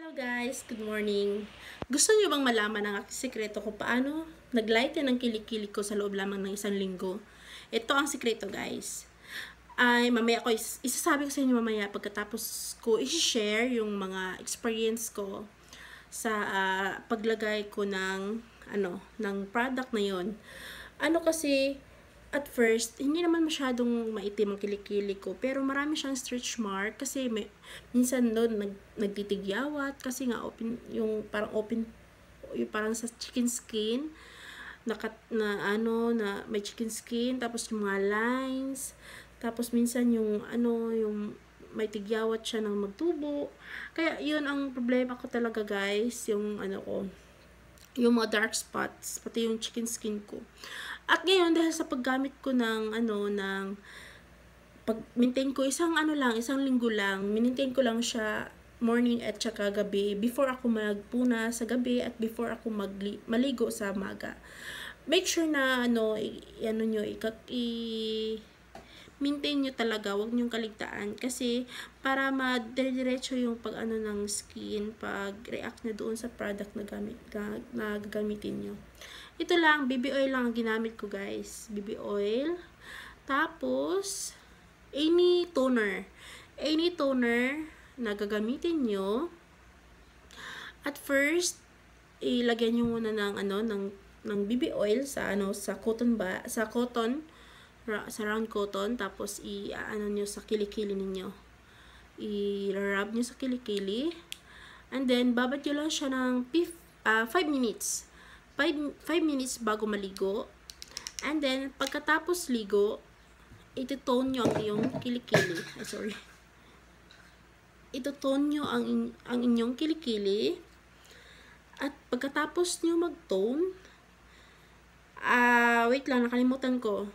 Hello guys, good morning. Gusto niyo bang malaman ang aking sikreto kung paano naglighten ang kilikili ko sa loob lamang ng isang linggo? Ito ang sikreto guys. Ay mamaya ko isasabi ko sa inyo mamaya pagkatapos ko i-share yung mga experience ko sa paglagay ko ng ng product na yon. Kasi at first, hindi naman masyadong maitim ang kilikili ko. Pero marami siyang stretch mark kasi minsan doon nagtitigyawat kasi nga yung parang sa chicken skin na may chicken skin, tapos yung mga lines, tapos minsan yung may tigyawat siya ng magtubo. Kaya yun ang problema ko talaga guys, yung yung mga dark spots, pati yung chicken skin ko. At ngayon, dahil sa paggamit ko pag-maintain ko, isang linggo lang, maintain ko lang siya morning at saka gabi, before ako magpuna sa gabi at before ako maligo sa maga. Make sure na, maintain nyo talaga, huwag nyong kaligtaan kasi para madire-diretso yung ng skin pag react na doon sa product na gagamitin nyo. Ito lang, BB oil lang ang ginamit ko guys, BB oil, tapos any toner na gagamitin nyo. At first ilagyan nyo muna ng BB oil sa round cotton, tapos nyo sa kilikili ninyo, i-rub nyo sa kilikili, and then babad nyo lang siya ng 5 minutes 5 minutes bago maligo. And then pagkatapos ligo, ito-tone nyo ang iyong kilikili, ito-tone nyo ang inyong kilikili. At pagkatapos nyo mag-tone, wait lang, nakalimutan ko.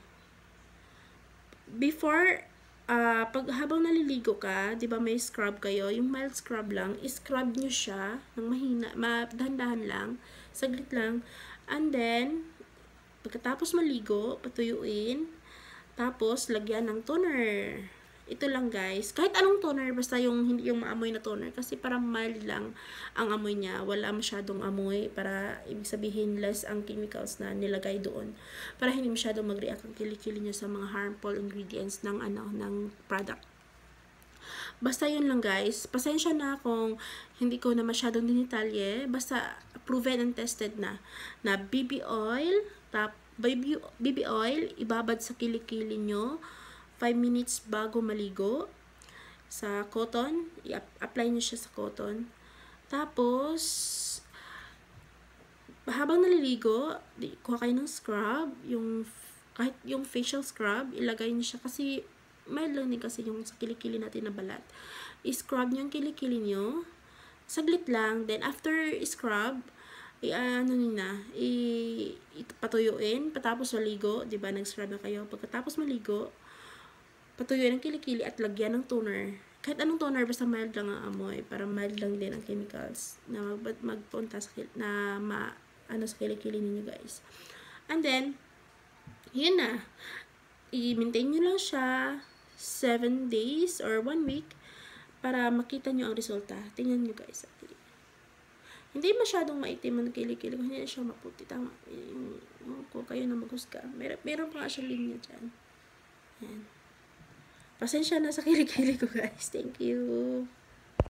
Before, habang naliligo ka, di ba may scrub kayo, yung mild scrub lang, i-scrub nyo siya ng mahina, dahan-dahan lang, saglit lang. And then, pagkatapos maligo, patuyuin, tapos lagyan ng toner. Ito lang guys, kahit anong toner, basta hindi yung maamoy na toner, kasi parang mild lang ang amoy niya, wala masyadong amoy, para ibig sabihin less ang chemicals na nilagay doon, para hindi masyadong mag-react ang kilikili niya sa mga harmful ingredients ng product. Basta yun lang guys, pasensya na kung hindi ko na masyadong dinitalye, basta proven and tested na BB oil, BB oil, ibabad sa kilikili nyo 5 minutes bago maligo sa cotton, i-apply nyo siya sa cotton. Tapos habang naliligo, kuha kayo ng scrub, kahit yung facial scrub, ilagay nyo siya kasi mild lang din kasi yung sa kilikili natin na balat. I-scrub nyo yung kilikili nyo saglit lang, then after scrub, patuyuin, patapos maligo, di ba nag-scrub na kayo, pagkatapos maligo, patuyuin ang kilikili at lagyan ng toner. Kahit anong toner, basta mild lang ang amoy, para mild lang din ang chemicals na magpunta sa kilikili ninyo guys. And then, yun na. I-maintain nyo lang siya 7 days or 1 week para makita nyo ang resulta. Tingnan nyo guys. Hindi masyadong maitim ang kilikili ko. Hindi na siya maputi. Tama. Kung kayo na maghusga. Meron pa nga siya linya dyan. Yan. Pasensya na sa kilikili ko guys. Thank you.